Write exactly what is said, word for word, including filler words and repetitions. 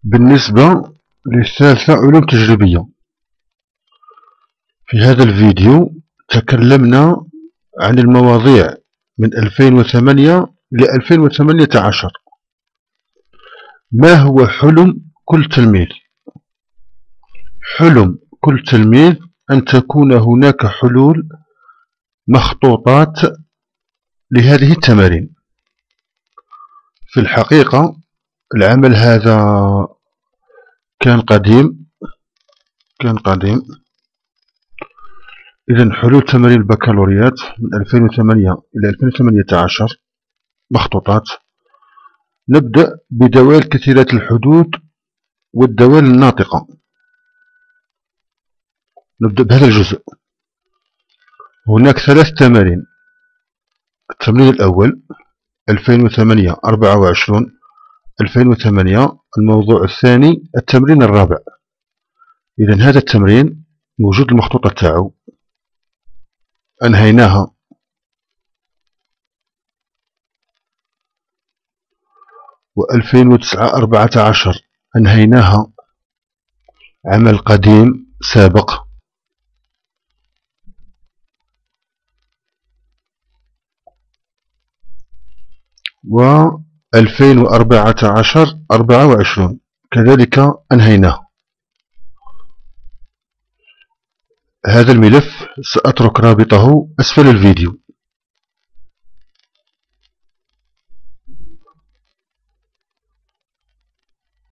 بالنسبة للثالثة علوم تجريبية. في هذا الفيديو تكلمنا عن المواضيع من ألفين وثمانية إلى ألفين وثمانية عشر. ما هو حلم كل تلميذ؟ حلم كل تلميذ أن تكون هناك حلول مخطوطات لهذه التمارين. في الحقيقة العمل هذا كان قديم كان قديم إذن حلول تمارين البكالوريات من ألفين وثمانية إلى ألفين وثمانية عشر مخطوطات. نبدأ بدوال كثيرات الحدود والدوال الناطقة. نبدأ بهذا الجزء. هناك ثلاث تمارين. التمرين الأول ألفين وثمانية أربعة وعشرون ألفين وثمانية. الموضوع الثاني التمرين الرابع. إذن هذا التمرين موجود المخطوطة تاعو، أنهيناها. وألفين وتسعة أربعة عشر أنهيناها، عمل قديم سابق. وألفين وأربعة عشر أربعة وعشرون كذلك أنهيناه. هذا الملف سأترك رابطه أسفل الفيديو.